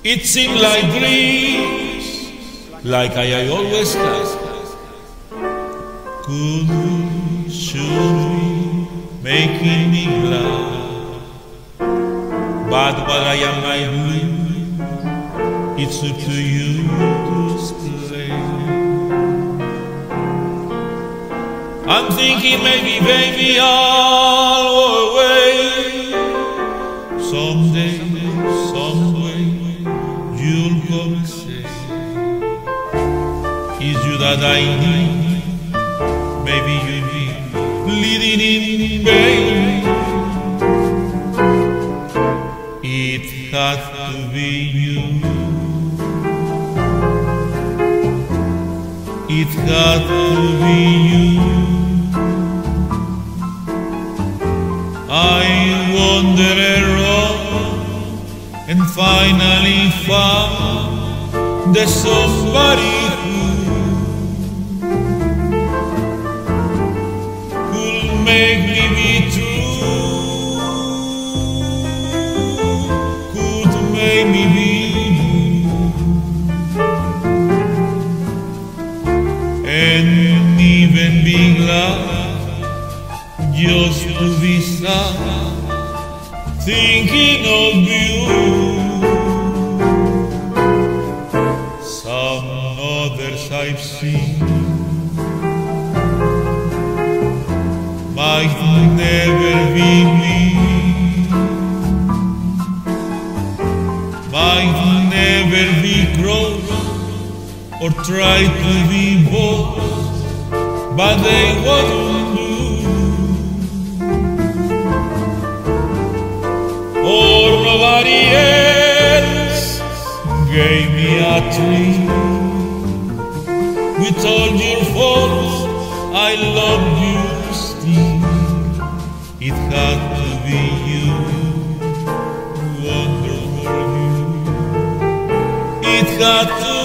It seemed like dreams, like I always have. Could, should be making me glad. But what I am I do, it's up to you to explain. I'm thinking maybe, baby, I'll go away. Someday, some way, you'll come and say, it's you that I need. Maybe you'll be bleeding in vain. It had to be you. It had to be you. I wandered around and finally found there's somebody who'll make me be true, could make me be new, and even be glad just to be sad, thinking of you. Some others I've seen might never be me, might never be close or try to be bold, but they wouldn't do. Or nobody else gave me a tree with all your faults. I love you still. It had to be you, wonderful you. It had to